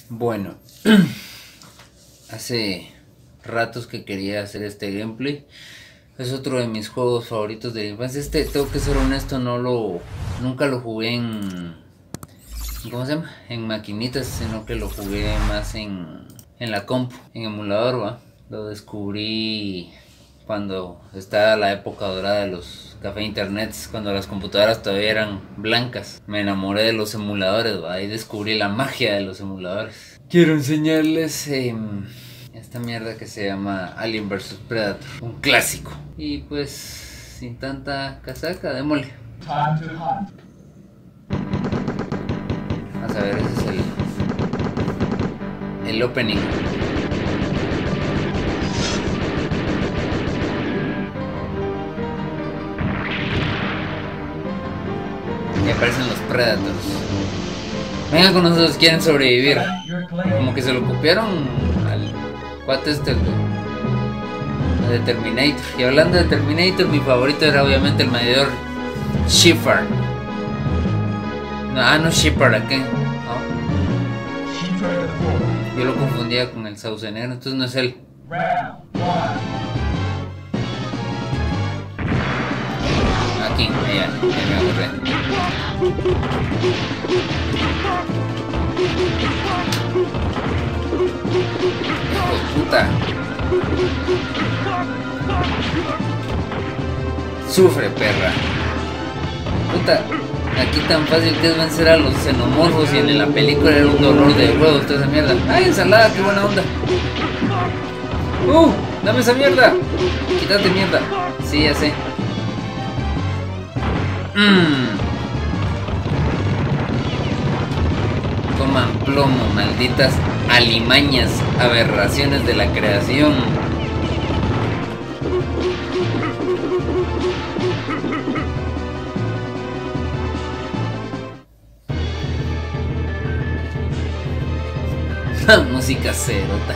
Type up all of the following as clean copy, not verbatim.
Bueno, hace ratos que quería hacer este gameplay. Es otro de mis juegos favoritos de la infancia. Tengo que ser honesto, nunca lo jugué en, ¿cómo se llama? En maquinitas, sino que lo jugué más en la compu, en emulador, ¿va? Lo descubrí cuando estaba la época dorada de los café internets, cuando las computadoras todavía eran blancas. Me enamoré de los emuladores, ¿va? Ahí descubrí la magia de los emuladores. Quiero enseñarles esta mierda que se llama Alien vs Predator, un clásico. Y pues, sin tanta casaca, démosle. Vamos a ver, ese es el opening. Y aparecen los Predators. Vengan con nosotros, quieren sobrevivir. Como que se lo copiaron al cuate de Terminator. Y hablando de Terminator, mi favorito era obviamente el medidor Shepard. No Shepard, ¿a qué? ¿No? Yo lo confundía con el Saucenero, entonces no es él. Aquí, allá, me aburré. Hijo de puta. Sufre, perra. Puta, aquí tan fácil que es vencer a los xenomorfos y en la película era un dolor de huevos toda esa mierda. ¡Ay, ensalada! ¡Qué buena onda! ¡Dame esa mierda! Quítate mierda. Sí, ya sé. Coman plomo, malditas alimañas, aberraciones de la creación. La música cerota.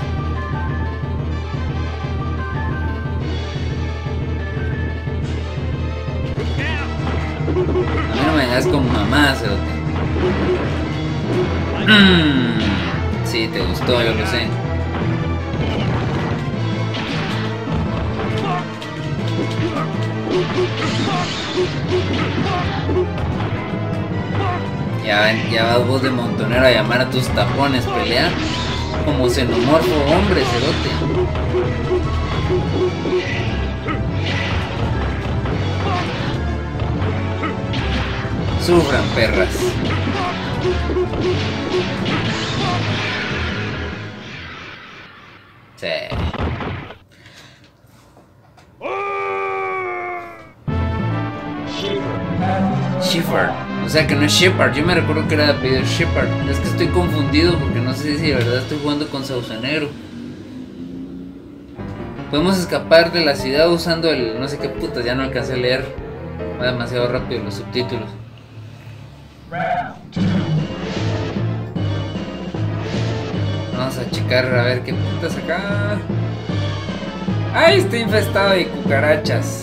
A mí no me vengas con mamá, cerote. Sí, te gustó, yo lo sé. Ya vas vos de montonero a llamar a tus tapones, pelea como xenomorfo, hombre, cerote. Sufran, perras. Sí. Shepard. O sea que no es Shepard. Yo me recuerdo que era de apellido Shepard. Es que estoy confundido porque no sé si de verdad estoy jugando con Saucenero. Podemos escapar de la ciudad usando el... no sé qué putas, ya no alcancé a leer. Va demasiado rápido los subtítulos. Vamos a checar a ver qué putas acá. ¡Ay! Está infestado de cucarachas.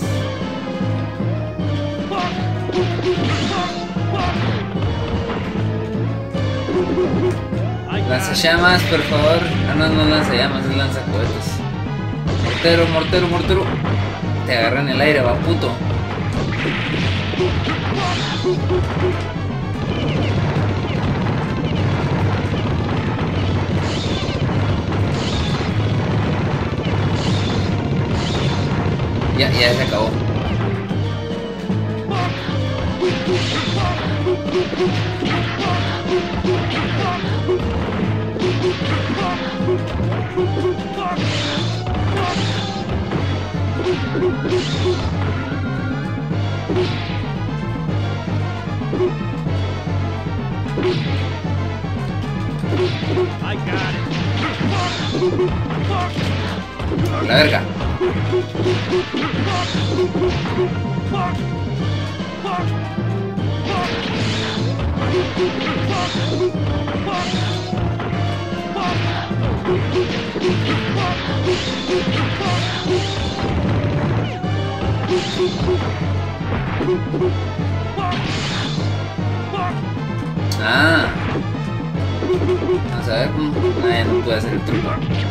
Lanzallamas, por favor. Ah, no lanzallamas, es lanzacohetes. Mortero. Te agarran el aire, va puto. Ya se acabó. La verga. Ah. Vamos a ver. Ah, no puede hacer el truco.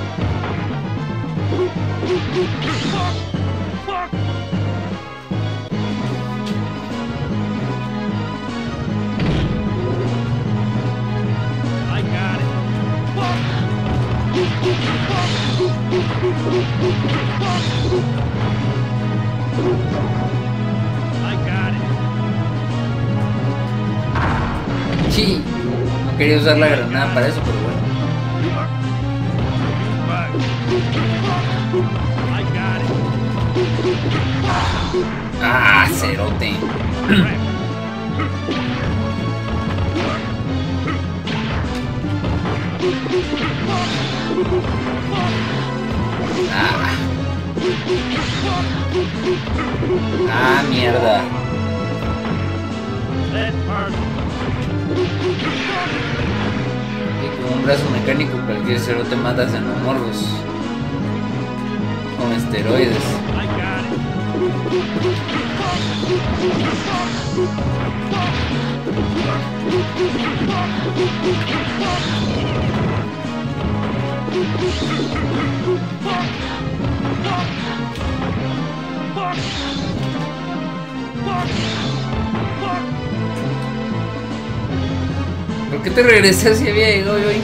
Sí, no quería usar la granada para eso, pero bueno. Ah, cerote. Ah, mierda. Y con un brazo mecánico cualquier cerote mata xenomorfos con esteroides. ¿Por qué te regresas si había llegado yo ahí?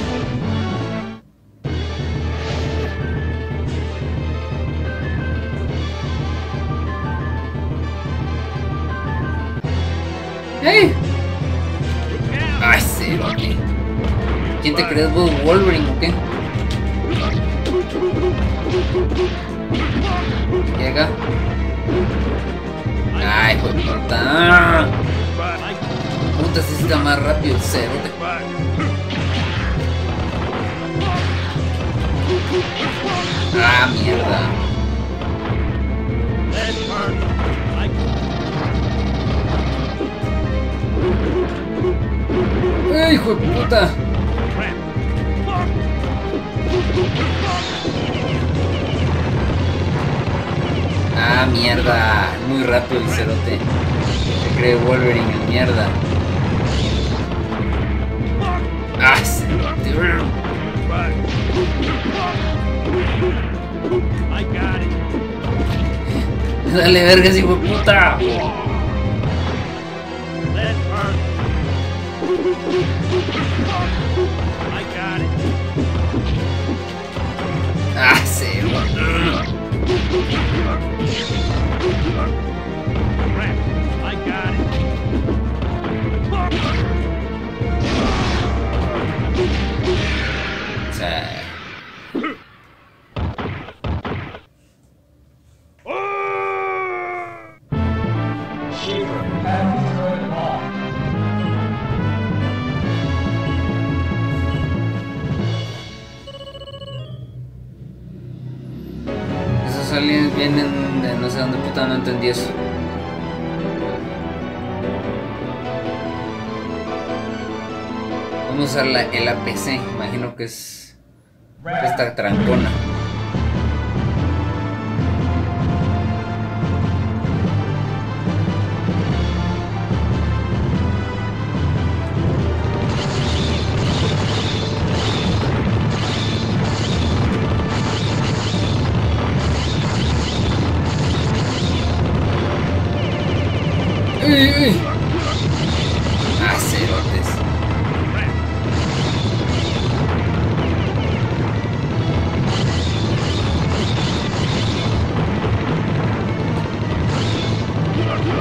¡Hey! ¡Ay, cerote! ¿Quién te crees vos, Wolverine o qué? ¿Qué acá? ¡Ay, hijo de puta! Puta, si está más rápido el cerote. ¡Ah, mierda! ¡Ay, hijo de puta! ¡Ah, mierda! Muy rápido el cerote. Se cree Wolverine en mierda. ¡Ah, cerote! ¡Dale vergas, hijo de puta! ¡Ah, cerote! Esos aliens vienen de no sé dónde puta, no entendí eso. Vamos a usar el APC, imagino que es esta trancona. Ah, cerotes.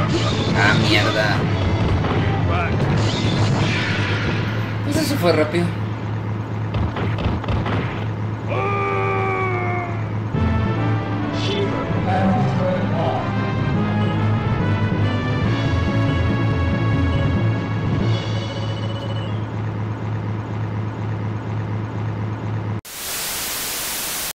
Ah, mierda. Pues eso fue rápido.